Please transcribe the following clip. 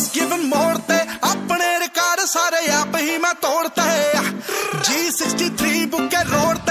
given मोड़ते अपने record सारे आप ही मैं तोड़ते G63 बुके रोड